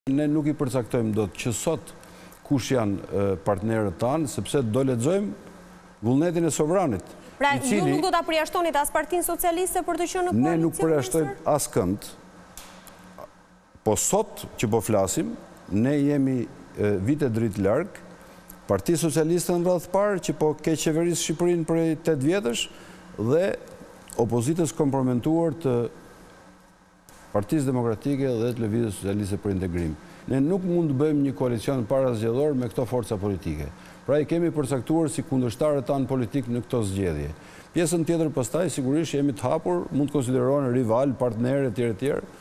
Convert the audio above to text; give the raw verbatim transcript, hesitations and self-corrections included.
Ne nuk i përcaktojmë dot që sot kush janë partnerët tanë, sepse do lexojmë vullnetin e sovranit. Pra, ju nuk do ta përjashtonit as Partinë Socialiste për të qenë në koalicion? Ne nuk përjashtojmë askënd. Po sot që po flasim, ne jemi vite dritë larg. Partia Socialiste në radhë parë që po ke qeverisë Shqipërinë prej tetë vjetësh dhe opozitës komprometuar të Partisë Demokratike dhe të Lëvizjes Socialiste për Integrim. Ne nuk mund të bëjmë një koalicion parazgjedhor me këto forca politike. Pra i kemi përcaktuar si kundërshtarët tanë politik në këto zgjedhje. Pjesën tjetër pastaj sigurisht jemi të hapur, mund të konsiderohen rival, partnerë etj etj.